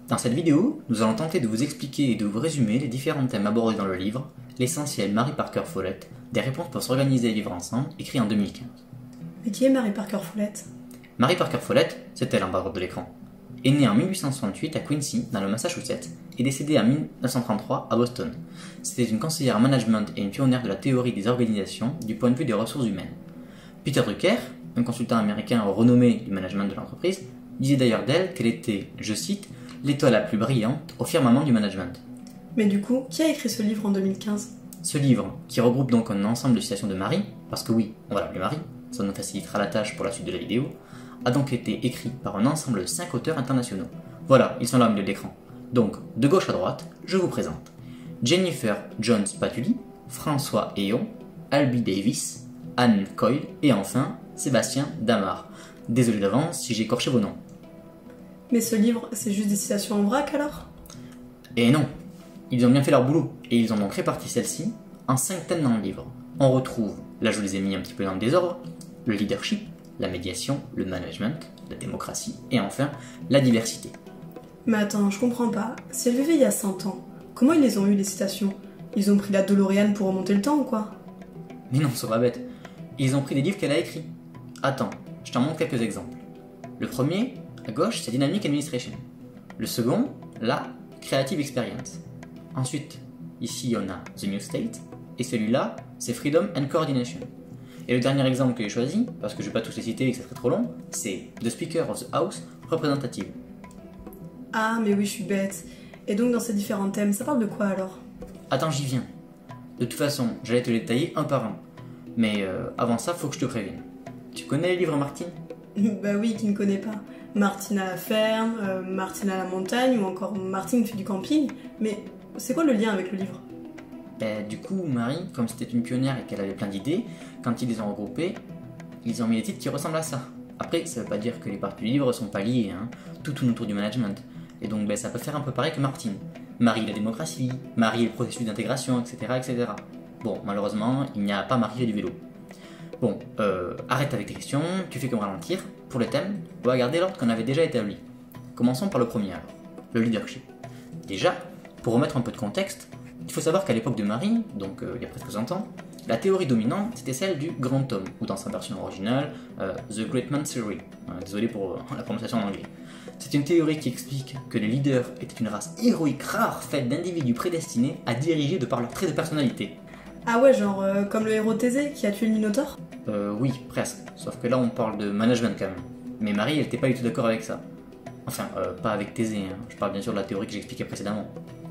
Dans cette vidéo, nous allons tenter de vous expliquer et de vous résumer les différents thèmes abordés dans le livre, l'essentiel Mary Parker Follett, des réponses pour s'organiser et vivre ensemble, écrit en 2015. Mais qui est Mary Parker Follett? Mary Parker Follett, c'est elle en bas à droite de l'écran, est née en 1868 à Quincy, dans le Massachusetts, et décédée en 1933 à Boston. C'était une conseillère en management et une pionnière de la théorie des organisations du point de vue des ressources humaines. Peter Drucker, un consultant américain renommé du management de l'entreprise, disait d'ailleurs d'elle qu'elle était, je cite, l'étoile la plus brillante au firmament du management. Mais du coup, qui a écrit ce livre en 2015? Ce livre, qui regroupe donc un ensemble de citations de Mary, parce que oui, on va l'appeler Mary, ça nous facilitera la tâche pour la suite de la vidéo, a donc été écrit par un ensemble de 5 auteurs internationaux. Voilà, ils sont là au milieu de l'écran. Donc, de gauche à droite, je vous présente Jennifer Jones Patully, François Héon, Albie Davis, Anne Coyle et enfin Sébastien Damar. Désolé d'avance si j'ai écorché vos noms. Mais ce livre, c'est juste des citations en vrac alors? Et non, ils ont bien fait leur boulot et ils ont donc réparti celle-ci en 5 thèmes dans le livre. On retrouve, là je les ai mis un petit peu dans le désordre, le leadership, la médiation, le management, la démocratie et enfin la diversité. Mais attends, je comprends pas. Si elle vivait il y a 100 ans, comment ils les ont eu les citations? Ils ont pris la DeLorean pour remonter le temps ou quoi? Mais non, c'est pas bête. Ils ont pris des livres qu'elle a écrits. Attends, je t'en montre quelques exemples. Le premier, à gauche, c'est Dynamic Administration. Le second, là, Creative Experience. Ensuite, ici on a The New State. Et celui-là, c'est Freedom and Coordination. Et le dernier exemple que j'ai choisi, parce que je ne vais pas tous les citer et que ça serait trop long, c'est The Speaker of the House Representative. Ah, mais oui, je suis bête. Et donc dans ces différents thèmes, ça parle de quoi alors? Attends, j'y viens. De toute façon, j'allais te les détailler un par un. Mais avant ça, faut que je te prévienne. Tu connais les livres Martine? Bah oui, qui ne connaît pas. Martine à la ferme, Martine à la montagne ou encore Martine fait du camping. Mais c'est quoi le lien avec le livre? Du coup, Marie, comme c'était une pionnière et qu'elle avait plein d'idées, quand ils les ont regroupés, ils ont mis des titres qui ressemblent à ça. Après, ça veut pas dire que les parties du livre sont pas liées, hein. Tout tourne autour du management. Et donc ça peut faire un peu pareil que Martine. Marie la démocratie, Marie le processus d'intégration, etc., etc. Bon, malheureusement, il n'y a pas Marie du vélo. Bon, arrête avec tes questions, tu fais que me ralentir. Pour le thème, on va garder l'ordre qu'on avait déjà établi. Commençons par le premier alors, le leadership. Déjà, pour remettre un peu de contexte, il faut savoir qu'à l'époque de Marie, donc il y a presque 100 ans, la théorie dominante c'était celle du grand homme, ou dans sa version originale, The Great Man Theory. Désolé pour la prononciation en anglais. C'est une théorie qui explique que les leaders étaient une race héroïque rare faite d'individus prédestinés à diriger de par leurs traits de personnalité. Ah ouais, genre comme le héros Thésée qui a tué le Minotaure? Oui, presque. Sauf que là on parle de management quand même. Mais Marie elle était pas du tout d'accord avec ça. Enfin, pas avec Thésée, hein. Je parle bien sûr de la théorie que j'expliquais précédemment.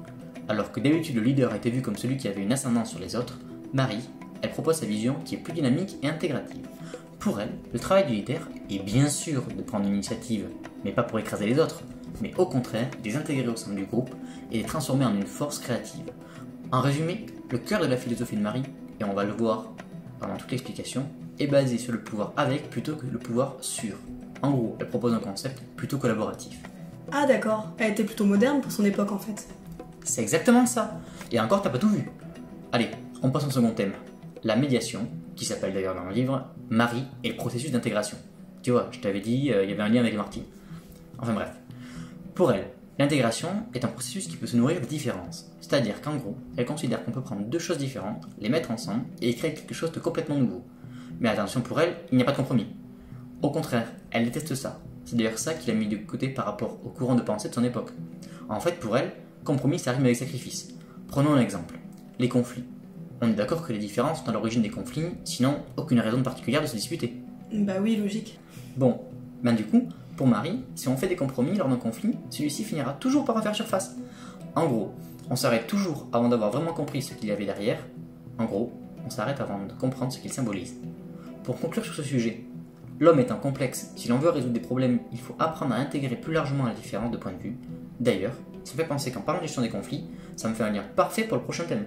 Alors que d'habitude le leader était vu comme celui qui avait une ascendance sur les autres, Marie, elle propose sa vision qui est plus dynamique et intégrative. Pour elle, le travail du leader est bien sûr de prendre l'initiative, mais pas pour écraser les autres, mais au contraire, de les intégrer au sein du groupe et les transformer en une force créative. En résumé, le cœur de la philosophie de Marie, et on va le voir pendant toute l'explication, est basé sur le pouvoir avec plutôt que le pouvoir sur. En gros, elle propose un concept plutôt collaboratif. Ah d'accord, elle était plutôt moderne pour son époque en fait. C'est exactement ça. Et encore, t'as pas tout vu. Allez, on passe au second thème. La médiation, qui s'appelle d'ailleurs dans le livre Marie et le processus d'intégration. Tu vois, je t'avais dit, il y avait un lien avec Martine. Enfin bref. Pour elle, l'intégration est un processus qui peut se nourrir de différences. C'est-à-dire qu'en gros, elle considère qu'on peut prendre deux choses différentes, les mettre ensemble et créer quelque chose de complètement nouveau. Mais attention, pour elle, il n'y a pas de compromis. Au contraire, elle déteste ça. C'est d'ailleurs ça qui l'a mis de côté par rapport au courant de pensée de son époque. En fait, pour elle, compromis, ça rime avec sacrifice. Prenons un exemple. Les conflits. On est d'accord que les différences sont à l'origine des conflits, sinon aucune raison particulière de se disputer. Bah oui, logique. Bon, ben du coup, pour Marie, si on fait des compromis lors d'un conflit, celui-ci finira toujours par refaire surface. En gros, on s'arrête toujours avant d'avoir vraiment compris ce qu'il y avait derrière. En gros, on s'arrête avant de comprendre ce qu'il symbolise. Pour conclure sur ce sujet, l'homme étant complexe, si l'on veut résoudre des problèmes, il faut apprendre à intégrer plus largement la différence de point de vue. D'ailleurs, ça me fait penser qu'en parlant de gestion des conflits, ça me fait un lien parfait pour le prochain thème.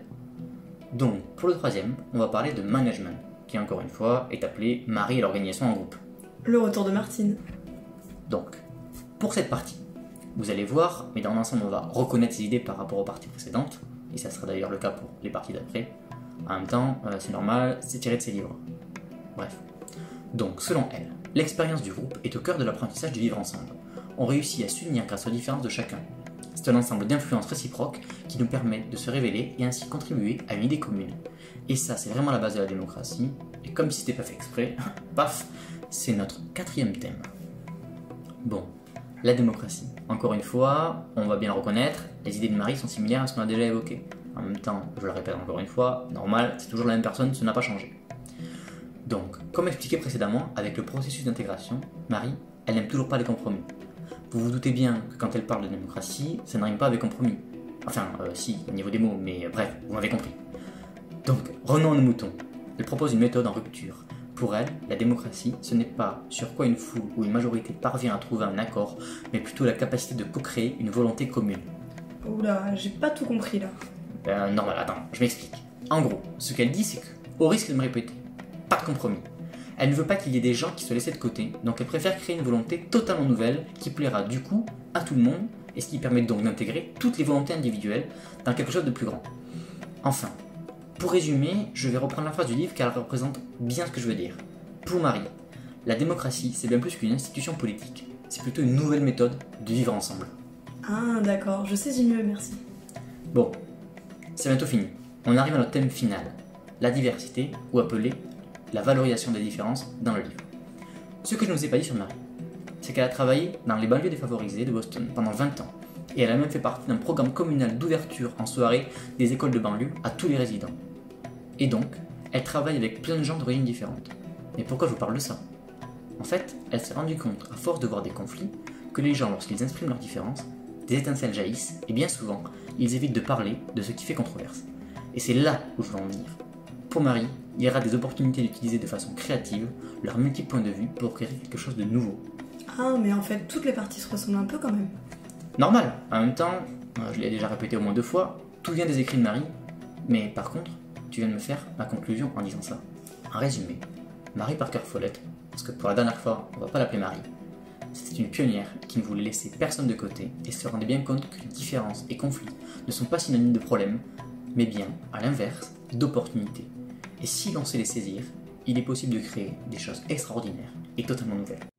Donc, pour le troisième, on va parler de management, qui encore une fois est appelé Marie et l'organisation en groupe. Le retour de Martine. Donc, pour cette partie, vous allez voir, mais dans l'ensemble on va reconnaître ces idées par rapport aux parties précédentes, et ça sera d'ailleurs le cas pour les parties d'après. En même temps, c'est normal, c'est tiré de ses livres. Bref. Donc, selon elle, l'expérience du groupe est au cœur de l'apprentissage du vivre ensemble. On réussit à s'unir grâce aux différences de chacun. C'est un ensemble d'influences réciproques qui nous permet de se révéler et ainsi contribuer à une idée commune. Et ça, c'est vraiment la base de la démocratie. Et comme si c'était pas fait exprès, paf, c'est notre 4e thème. Bon, la démocratie. Encore une fois, on va bien le reconnaître, les idées de Marie sont similaires à ce qu'on a déjà évoqué. En même temps, je le répète encore une fois, normal, c'est toujours la même personne, ça n'a pas changé. Donc, comme expliqué précédemment, avec le processus d'intégration, Marie, elle n'aime toujours pas les compromis. Vous vous doutez bien que quand elle parle de démocratie, ça ne rime pas avec compromis. Enfin, si, au niveau des mots, mais bref, vous m'avez compris. Donc, revenons à nos moutons. Elle propose une méthode en rupture. Pour elle, la démocratie, ce n'est pas sur quoi une foule ou une majorité parvient à trouver un accord, mais plutôt la capacité de co-créer une volonté commune. Oula, j'ai pas tout compris là. Normal, attends, je m'explique. En gros, ce qu'elle dit, c'est que, au risque de me répéter, pas de compromis. Elle ne veut pas qu'il y ait des gens qui soient laissés de côté, donc elle préfère créer une volonté totalement nouvelle qui plaira du coup à tout le monde, et ce qui permet donc d'intégrer toutes les volontés individuelles dans quelque chose de plus grand. Enfin, pour résumer, je vais reprendre la phrase du livre car elle représente bien ce que je veux dire. Pour Marie, la démocratie, c'est bien plus qu'une institution politique, c'est plutôt une nouvelle méthode de vivre ensemble. Ah d'accord, je saisis mieux, merci. Bon, c'est bientôt fini. On arrive à notre thème final, la diversité, ou appelée la valorisation des différences dans le livre. Ce que je ne vous ai pas dit sur Marie, c'est qu'elle a travaillé dans les banlieues défavorisées de Boston pendant 20 ans, et elle a même fait partie d'un programme communal d'ouverture en soirée des écoles de banlieue à tous les résidents. Et donc, elle travaille avec plein de gens d'origines différentes. Mais pourquoi je vous parle de ça? En fait, elle s'est rendue compte, à force de voir des conflits, que les gens, lorsqu'ils expriment leurs différences, des étincelles jaillissent, et bien souvent, ils évitent de parler de ce qui fait controverse. Et c'est là où je veux en venir. Pour Marie, il y aura des opportunités d'utiliser de façon créative leurs multiples points de vue pour créer quelque chose de nouveau. Ah, mais en fait, toutes les parties se ressemblent un peu quand même. Normal, en même temps, je l'ai déjà répété au moins 2 fois, tout vient des écrits de Marie, mais par contre, tu viens de me faire ma conclusion en disant ça. En résumé, Marie Parker Follett, parce que pour la dernière fois, on va pas l'appeler Marie, c'est une pionnière qui ne voulait laisser personne de côté et se rendait bien compte que les différences et conflits ne sont pas synonymes de problèmes, mais bien, à l'inverse, d'opportunités. Et si l'on sait les saisir, il est possible de créer des choses extraordinaires et totalement nouvelles.